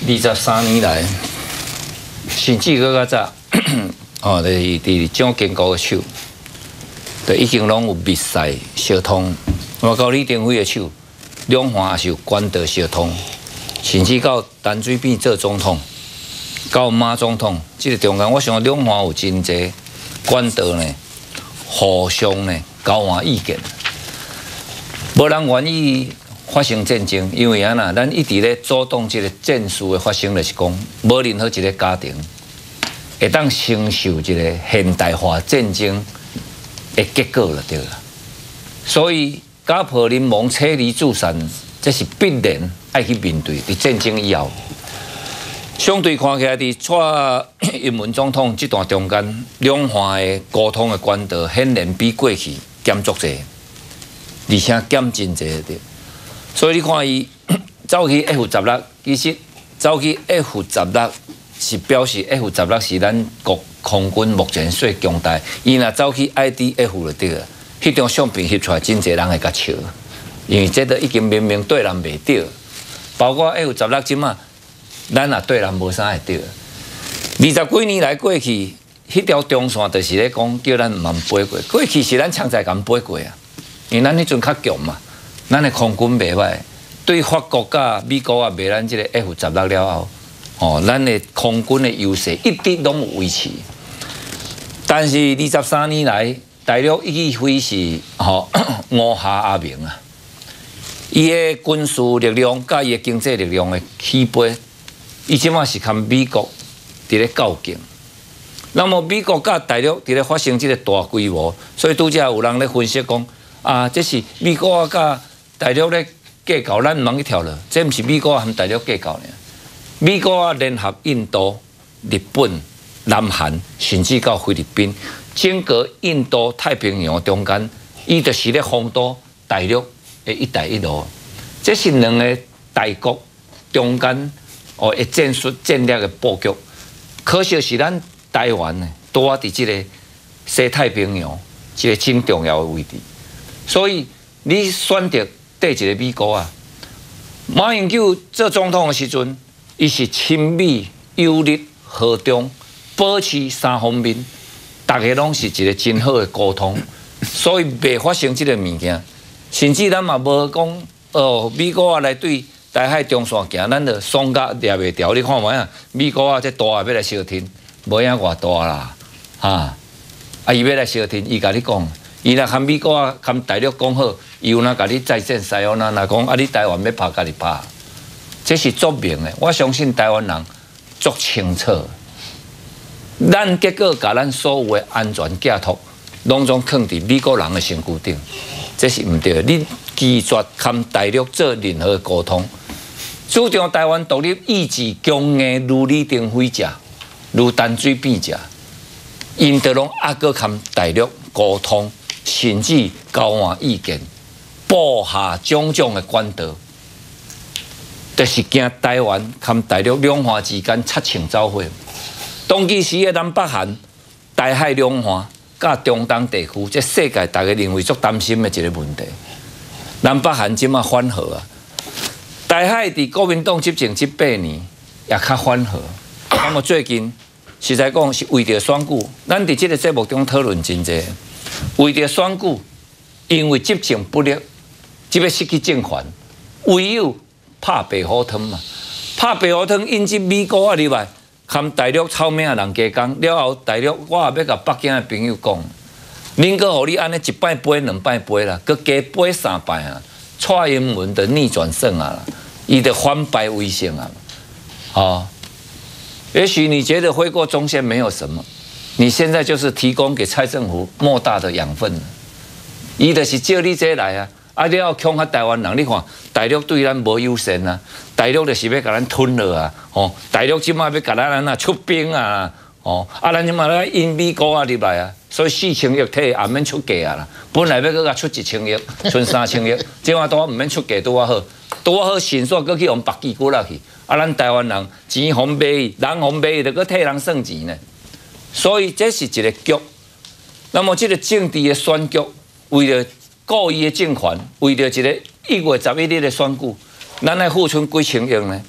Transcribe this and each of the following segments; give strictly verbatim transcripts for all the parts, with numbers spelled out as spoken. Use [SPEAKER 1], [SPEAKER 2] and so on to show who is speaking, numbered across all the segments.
[SPEAKER 1] 二十三年来，甚至搁较早，哦，就是伫蒋经国的手，就已经拢有密使相通。我到李登辉的手，两岸也是有管道相通，甚至到陈水扁做总统，到马总统，这个中间，我想两岸有真济管道呢，互相呢交换意见，无人愿意发生战争，因为安那，咱一直咧主动这个战事的发生，就是讲，无任何一个家庭会当承受一个现代化战争的结果了，对啦。所以家破人亡、妻离子散，这是必然爱去面对。伫战争以后，相对看起来，伫蔡英文总统这段中间，两岸的沟通的管道显然比过去减足济，而且减真济的。所以你看伊走去 F 十六，其实走去 F 十六是表示 F 十六是咱国空军目前最强大。伊若走去 I D F 就对了，迄张相片翕出来，真侪人会甲笑，因为这都已经明明对人袂对，包括 F 十六即马，咱也对人无啥会对。二十几年来过去，迄条中线就是咧讲叫咱毋通飞过，过去是咱常在敢飞过啊，因为咱迄阵较强嘛。咱的空军袂歹，对法国甲美国啊卖咱即个 F 十六了后，哦，咱的空军的优势一直拢有维持。但是二十三年来，大陆已非是吼五下阿明啊，伊的军事力量甲伊的经济力量的起飞，伊即马是跟美国伫咧较劲。那么美国甲大陆伫咧发生即个大规模，所以拄则有人咧分析讲啊，这是美国啊甲大陆咧计较，咱唔通去跳了。这毋是美国和大陆计较呢，美国啊联合印度、日本、南韩，甚至到菲律宾，整个印度太平洋中间，伊就是咧封堵大陆的一带一路。这是两个大国中间哦的战术战略的布局。可惜是咱台湾呢，拄啊伫即个西太平洋一个真重要的位置，所以你选择对一个美国啊，马英九做总统的时阵，伊是亲美、友日、和中，保持三方面，大家拢是一个真好的沟通，所以袂发生这个物件。甚至咱嘛无讲哦，美国啊来对台海中线行，咱就双甲抓袂牢。你看卖啊，美国啊这大啊要来相挺，无影偌大啦，哈啊伊要来相挺，伊甲你讲。伊若和美国啊、和大陆讲好，伊有哪甲你再战西欧那若讲啊，你台湾要拍，家己拍，这是足明的。我相信台湾人足清楚，咱结果甲咱所有的安全寄托，拢总放伫美国人的身躯顶，这是毋对的。你拒绝和大陆做任何沟通，主张台湾独立意志强硬，如李登辉者，如陈水扁者，因得拢还阁和大陆沟通。甚至交换意见，布下种种的管道，就是惊台湾和大陆两岸之间擦枪走火。当其时的南北韩、台海两岸、甲中东地区，这世界大家认为最担心的一个问题。南北韩即马缓和啊，台海伫国民党执政这八年也较缓和。那么最近实在讲是为着选举，咱伫这个节目中讨论真济。为着选举，因为执政不力，即要失去政权，唯有拍白虎汤嘛。拍白虎汤引进美国啊入来，和大陆臭名的人加工了后，大陆我也要甲北京的朋友讲，恁阁互你安尼一摆飞两摆飞啦，阁加飞三摆啊，蔡英文的逆转胜啊，伊的反败为胜啊，哦，也许你觉得挥过中线没有什么。你现在就是提供给蔡政府莫大的养分了，伊就是照你这来啊，啊你要恐吓台湾人，你看大陆对咱无友善啊，大陆就是要甲咱吞了啊，哦，大陆即马要甲咱啊出兵啊，哦，啊咱即马咧引美国啊入来啊，所以四千亿体也免出价啊啦，本来要搁甲出一千亿，剩三千亿，即马都毋免出价拄啊好，拄啊好迅速搁去用白旗鼓落去，啊咱台湾人钱红买伊，人红买伊，就搁替人算钱呢。所以这是一个局，那么这个政治的选局，为了故意的政权，为了一个一月十一日的选举，咱来付出几千亿呢？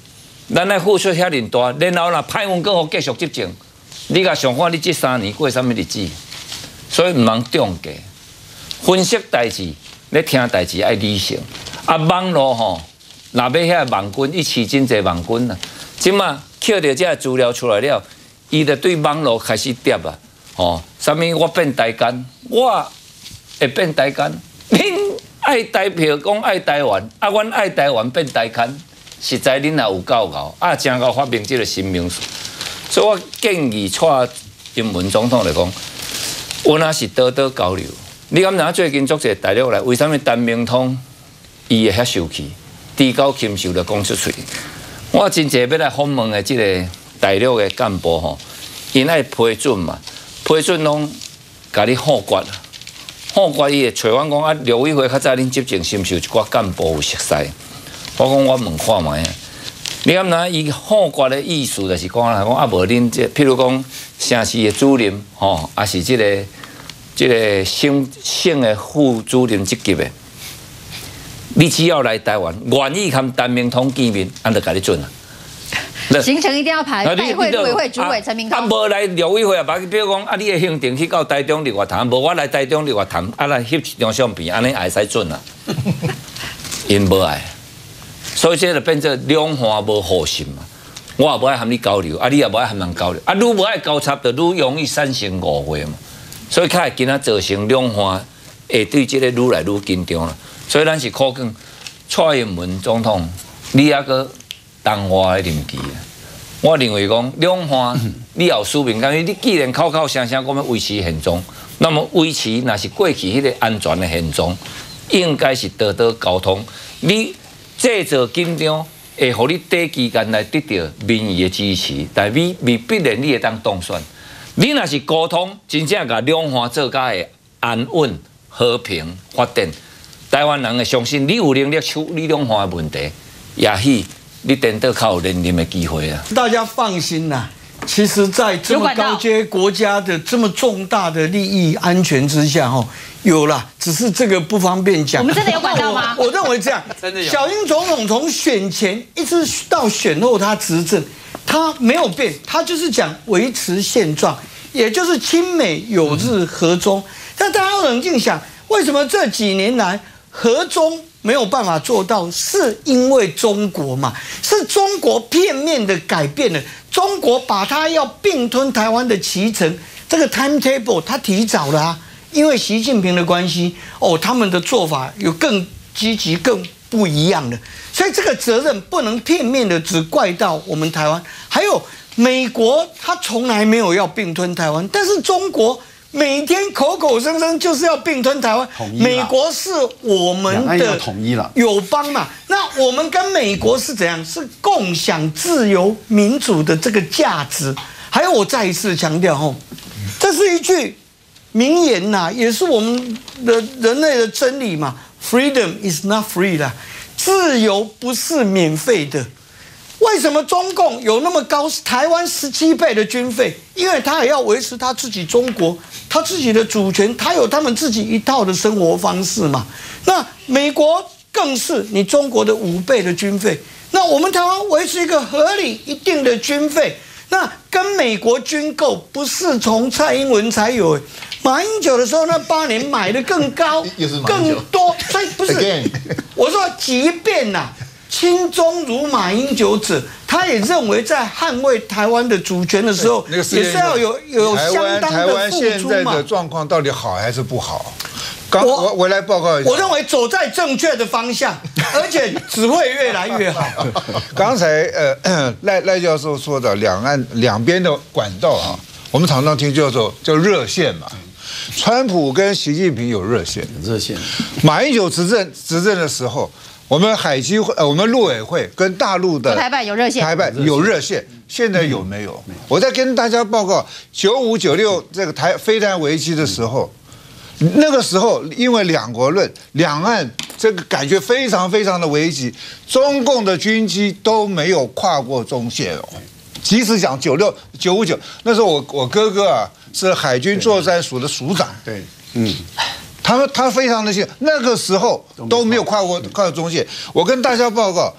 [SPEAKER 1] 咱来付出遐尼大，然后若歹运过后继续执政，你甲想看你这三年过什么日子？所以唔通中计，分析代志，咧听代志爱理性。啊，网络吼，若要遐网军，伊饲真侪网军啊！即马捡到这资料出来了，伊就对网络开始跌啊！哦，啥物我变台奸，我会变台奸，恁爱台票讲爱台湾，啊，阮爱台湾变台奸。实在恁也有够熬，啊，真够发明这个新名词，所以我建议蔡英文总统来讲，我那是多多交流。你敢知最近做者大陆来，为什么陈明通伊会遐受气，低高禽兽就讲出嘴？我真济要来访问的这个大陆的干部吼，因爱批准嘛，批准拢甲你护决，护决伊会找阮讲啊，刘委会较早恁执政是毋是有一寡干部有熟悉？我讲我问看卖，你敢知伊护决的意思就是讲啦，讲啊无恁这，譬如讲城市的主任吼，啊是这个这个省省的副主任职级的，你只要来台湾，愿意和陈明通见面，俺就甲你准啦。
[SPEAKER 2] 行程一定要排，代会、陆委会主委陈明通。
[SPEAKER 1] 啊，无来陆委会啊，比如讲啊，你的行程去到台中立法谈，无我来台中立法谈，啊来翕一张相片，安尼会使准啦。因无爱。所以这就变做两岸无互信嘛，我也无爱和你交流，啊，你也无爱和人交流，啊，愈无爱交叉，就愈容易产生误会嘛。所以较会今仔造成两岸会对这个愈来愈紧张啦。所以咱是可敬蔡英文总统，你还阁当我的任期啊。我认为讲两岸你有使命感，你既然口口声声讲要维持现状，那么维持若是过去迄个安全的现状，应该是多多沟通。你制造紧张，会互你短期间来得到民意的支持，但未未必然你会当当选。你若是沟通，真正甲两岸做甲会安稳、和平发展，台湾人会相信你有能力处理两岸的问题，也许你等到较有连任的机会啊！
[SPEAKER 3] 大家放心啦。其实，在这么高阶国家的这么重大的利益安全之下，哈，有啦，只是这个不方便讲。
[SPEAKER 2] 我们真的有管道吗？
[SPEAKER 3] 我认为这样，真的有。小英总统从选前一直到选后，他执政，他没有变，他就是讲维持现状，也就是亲美友日和中。但大家要冷静想，为什么这几年来和中没有办法做到？是因为中国嘛？是中国片面的改变了。中国把它要并吞台湾的脐橙，这个 timetable 它提早了啊，因为习近平的关系哦，他们的做法有更积极、更不一样的，所以这个责任不能片面的只怪到我们台湾。还有美国，他从来没有要并吞台湾，但是中国每天口口声声就是要并吞台湾。美国是我们的
[SPEAKER 4] 统一了
[SPEAKER 3] 友邦嘛，那我们跟美国是怎样？是共享自由民主的这个价值。还有，我再一次强调吼，这是一句名言呐、啊，也是我们的人类的真理嘛。Freedom is not free 啦，自由不是免费的。为什么中共有那么高台湾十七倍的军费？因为他也要维持他自己中国他自己的主权，他有他们自己一套的生活方式嘛。那美国更是你中国的五倍的军费。那我们台湾维持一个合理一定的军费，那跟美国军购不是从蔡英文才有，马英九的时候那八年买的更高，更多，所以不是我说，即便呐、啊。亲中如马英九者，他也认为在捍卫台湾的主权的时候，也是要有有相当的付出嘛。台湾
[SPEAKER 4] 现在的状况到底好还是不好？刚我我来报告一下，
[SPEAKER 3] 我认为走在正确的方向，而且只会越来越好。
[SPEAKER 4] 刚才呃赖赖教授说的两岸两边的管道啊，我们常常听叫做叫热线嘛。川普跟习近平有热线，
[SPEAKER 5] 热线。
[SPEAKER 4] 马英九执政执政的时候。我们海基会，呃，我们陆委会跟大陆的
[SPEAKER 2] 台办有热线，
[SPEAKER 4] 台办有热线，现在有没有？我在跟大家报告，九五九六这个台飞弹危机的时候，那个时候因为两国论，两岸这个感觉非常非常的危急，中共的军机都没有跨过中线哦。即使讲九六九五九，那时候我我哥哥啊是海军作战署的署长，
[SPEAKER 5] 对，嗯。
[SPEAKER 4] 他们他非常的信，那个时候都没有跨过跨过中线。我跟大家报告，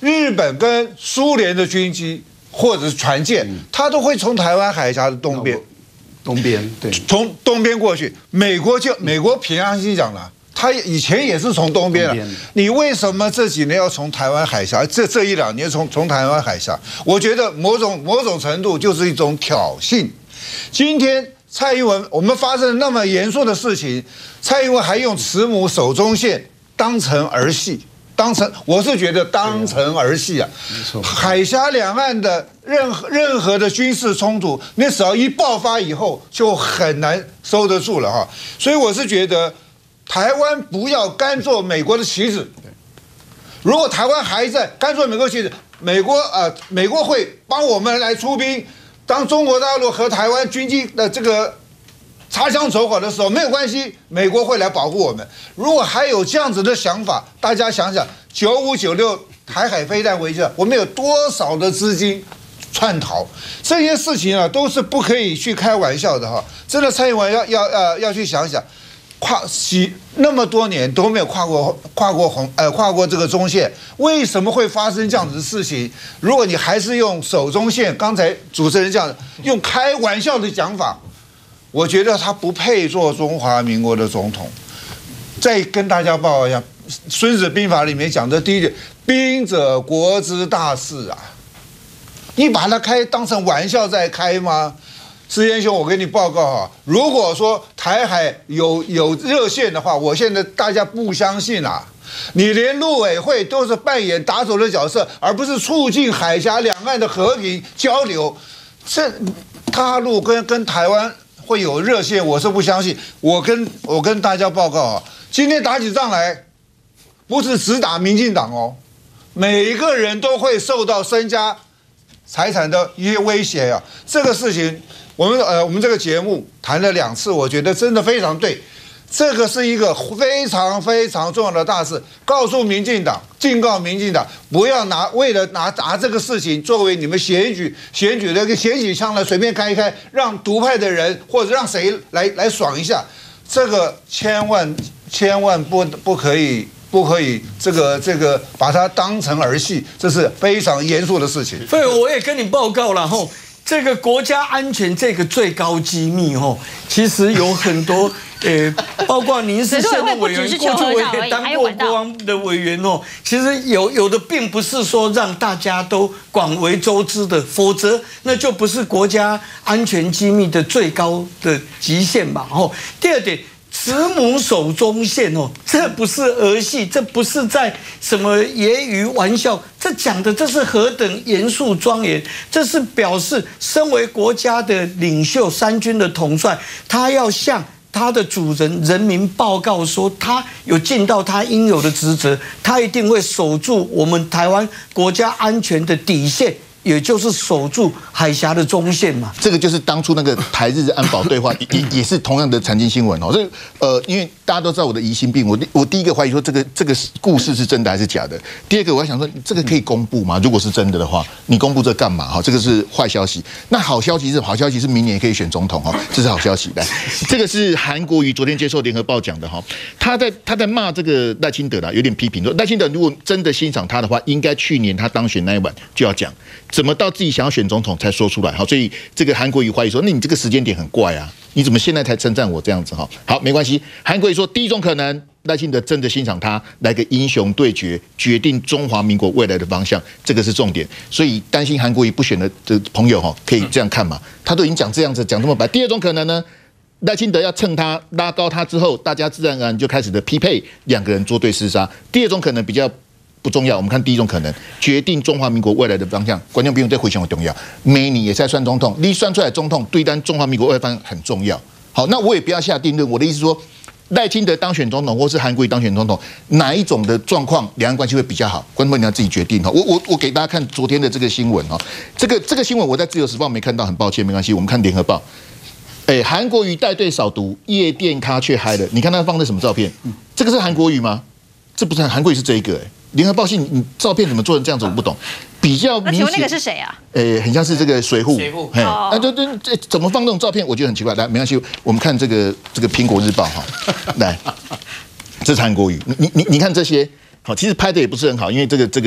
[SPEAKER 4] 日本跟苏联的军机或者是船舰，它都会从台湾海峡的东边，
[SPEAKER 3] 东边对，
[SPEAKER 4] 从东边过去。美国就美国平安心讲了。他以前也是从东边了，你为什么这几年要从台湾海峡？这这一两年从从台湾海峡，我觉得某种某种程度就是一种挑衅。今天蔡英文，我们发生那么严肃的事情，蔡英文还用慈母手中线当成儿戏，当成我是觉得当成儿戏啊。没错，海峡两岸的任何任何的军事冲突，你只要一爆发以后，就很难收得住了哈。所以我是觉得。台湾不要甘做美国的棋子。如果台湾还在甘做美国棋子，美国呃，美国会帮我们来出兵。当中国大陆和台湾军机的这个擦枪走火的时候，没有关系，美国会来保护我们。如果还有这样子的想法，大家想想，九五九六台海飞弹危机，我们有多少的资金窜逃？这些事情啊，都是不可以去开玩笑的哈。真的，蔡英文要要呃要去想想。跨几那么多年都没有跨过跨过红呃跨过这个中线，为什么会发生这样子的事情？如果你还是用手中线，刚才主持人这样用开玩笑的讲法，我觉得他不配做中华民国的总统。再跟大家报告一下，《孙子兵法》里面讲的第一点，兵者国之大事啊，你把它开当成玩笑在开吗？施先兄，我给你报告哈，如果说台海有有热线的话，我现在大家不相信啊，你连陆委会都是扮演打手的角色，而不是促进海峡两岸的和平交流。这大陆跟跟台湾会有热线，我是不相信。我跟我跟大家报告啊，今天打起仗来，不是只打民进党哦，每一个人都会受到身家财产的一些威胁啊，这个事情。我们呃，我们这个节目谈了两次，我觉得真的非常对。这个是一个非常非常重要的大事，告诉民进党，警告民进党，不要拿为了拿拿这个事情作为你们选举选举的一个选举枪来随便开一开，让独派的人或者让谁来来爽一下，这个千万千万不不可以。不可以，这个这个把它当成儿戏，这是非常严肃的事情。
[SPEAKER 3] 所以我也跟你报告了吼，这个国家安全这个最高机密吼，其实有很多，呃，包括您是县的委员，过去我也当过国防的委员哦。其实有有的并不是说让大家都广为周知的，否则那就不是国家安全机密的最高的极限嘛。吼，第二点。慈母手中线哦，这不是儿戏，这不是在什么揶揄玩笑，这讲的这是何等严肃庄严，这是表示身为国家的领袖、三军的统帅，他要向他的主人人民报告说，他有尽到他应有的职责，他一定会守住我们台湾国家安全的底线。也就是守住海峡的中线嘛，
[SPEAKER 5] 这个就是当初那个台日安保对话，也也是同样的财经新闻哦。这呃，因为大家都知道我的疑心病，我我第一个怀疑说这个这个故事是真的还是假的。第二个我还想说，这个可以公布吗？如果是真的的话，你公布这干嘛？哈，这个是坏消息。那好消息是好消息是明年可以选总统哈，这是好消息。来，这个是韩国瑜昨天接受联合报讲的哈，他在他在骂这个赖清德啦，有点批评说赖清德如果真的欣赏他的话，应该去年他当选那一晚就要讲。怎么到自己想要选总统才说出来？好，所以这个韩国瑜怀疑说，那你这个时间点很怪啊，你怎么现在才称赞我这样子？哈，好，没关系。韩国瑜说，第一种可能，赖清德真的欣赏他，来个英雄对决，决定中华民国未来的方向，这个是重点。所以担心韩国瑜不选的的朋友哈，可以这样看嘛？他都已经讲这样子，讲这么白。第二种可能呢？赖清德要蹭他拉高他之后，大家自然而然就开始的匹配，两个人作对厮杀。第二种可能比较不重要，我们看第一种可能，决定中华民国未来的方向。观众朋友在回想很重要，每年也在算总统，你算出来总统对单中华民国未来方向很重要。好，那我也不要下定论，我的意思说，赖清德当选总统，或是韩国瑜当选总统，哪一种的状况，两岸关系会比较好？观众朋友你要自己决定哈。我我我给大家看昨天的这个新闻哈，这个这个新闻我在自由时报没看到，很抱歉，没关系，我们看联合报。哎，韩国瑜带队扫毒，夜店咖却嗨了。你看他放的什么照片？这个是韩国瑜吗？这不是韩国瑜，是这一个哎。联合报信，你照片怎么做成这样子？我不懂。比较明显，那请问那个
[SPEAKER 2] 是谁啊？
[SPEAKER 5] 诶，很像是这个水户。水户。
[SPEAKER 2] 哦。
[SPEAKER 5] 那就这这怎么放这种照片？我觉得很奇怪。来，没关系，我们看这个这个苹果日报哈。来，这是韩国瑜。你你你看这些，好，其实拍的也不是很好，因为这个这个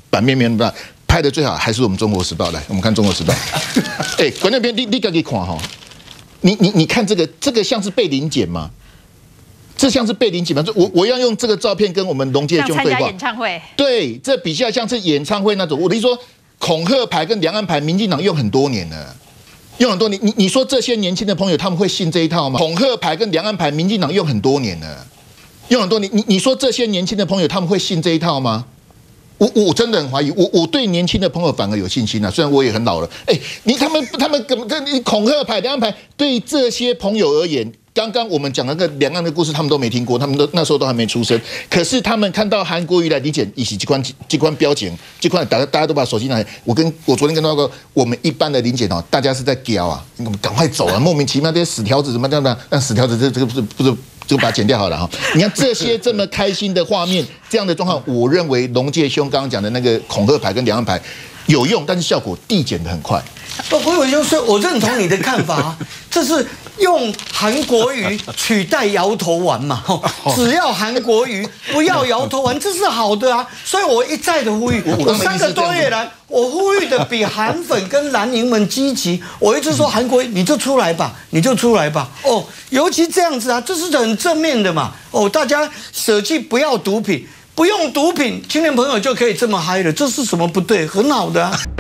[SPEAKER 5] 版面没那么大，拍的最好还是我们中国时报。来，我们看中国时报。哎、欸，关键片你你自己看哈，你你你看这个这个像是被临检吗？这像是被临检吗？我我要用这个照片跟我们龙介兄对话。
[SPEAKER 2] 像参加演唱会。
[SPEAKER 5] 对，这比较像是演唱会那种。我的意思说，恐吓牌跟两岸牌，民进党用很多年了。用很多年，你你说这些年轻的朋友他们会信这一套吗？恐吓牌跟两岸牌，民进党用很多年了，用很多年，你你说这些年轻的朋友他们会信这一套吗？我我真的很怀疑，我我对年轻的朋友反而有信心啊，虽然我也很老了。哎、欸，你他们他们根本你恐吓牌、两岸牌，对这些朋友而言，刚刚我们讲那个两岸的故事，他们都没听过，他们都那时候都还没出生。可是他们看到韩国瑜来理解，以及机关机关标检，机关大家大家都把手机拿来。我跟我昨天跟他说，我们一般的理解哦，大家是在屌啊，你们赶快走啊，莫名其妙这些死条子怎么这样的？那死条子这这个不是不是。就把它剪掉好了哈！你看这些这么开心的画面，这样的状况，我认为龙介兄刚刚讲的那个恐吓牌跟两岸牌有用，但是效果递减的很快。
[SPEAKER 3] 不，国伟兄说，我认同你的看法，这是用韩国瑜取代摇头丸嘛？只要韩国瑜，不要摇头丸，这是好的啊！所以我一再的呼吁，我三个多月来，我呼吁的比韩粉跟蓝营们积极。我一直说韩国瑜，你就出来吧，你就出来吧。哦，尤其这样子啊，这是很正面的嘛。哦，大家舍弃不要毒品，不用毒品，青年朋友就可以这么嗨了，这是什么不对？很好的啊。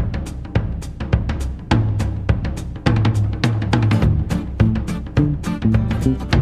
[SPEAKER 5] Thank you.